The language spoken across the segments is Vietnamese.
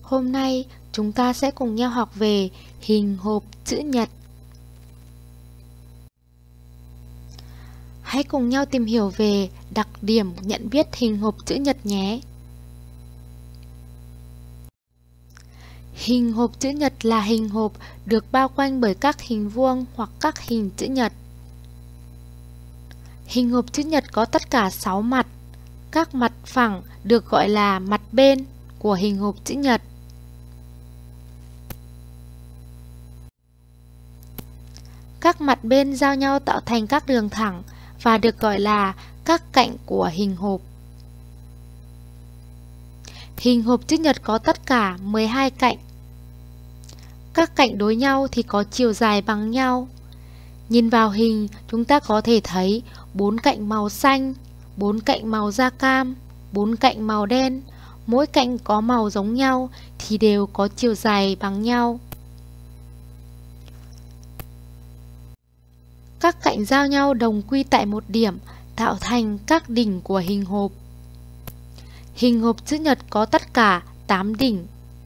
Hôm nay chúng ta sẽ cùng nhau học về hình hộp chữ nhật. Hãy cùng nhau tìm hiểu về đặc điểm nhận biết hình hộp chữ nhật nhé. Hình hộp chữ nhật là hình hộp được bao quanh bởi các hình vuông hoặc các hình chữ nhật. Hình hộp chữ nhật có tất cả 6 mặt. Các mặt phẳng được gọi là mặt bên của hình hộp chữ nhật. Các mặt bên giao nhau tạo thành các đường thẳng và được gọi là các cạnh của hình hộp. Hình hộp chữ nhật có tất cả 12 cạnh. Các cạnh đối nhau thì có chiều dài bằng nhau. Nhìn vào hình, chúng ta có thể thấy 4 cạnh màu xanh, 4 cạnh màu da cam, 4 cạnh màu đen. Mỗi cạnh có màu giống nhau thì đều có chiều dài bằng nhau. Các cạnh giao nhau đồng quy tại một điểm, tạo thành các đỉnh của hình hộp. Hình hộp chữ nhật có tất cả 8 đỉnh.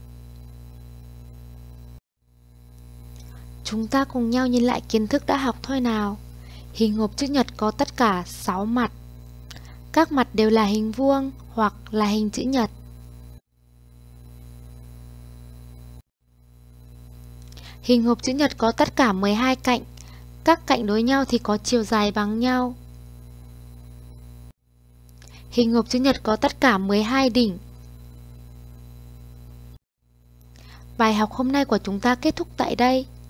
Chúng ta cùng nhau nhìn lại kiến thức đã học thôi nào. Hình hộp chữ nhật có tất cả 6 mặt. Các mặt đều là hình vuông hoặc là hình chữ nhật. Hình hộp chữ nhật có tất cả 12 cạnh. Các cạnh đối nhau thì có chiều dài bằng nhau. Hình hộp chữ nhật có tất cả 12 đỉnh. Bài học hôm nay của chúng ta kết thúc tại đây.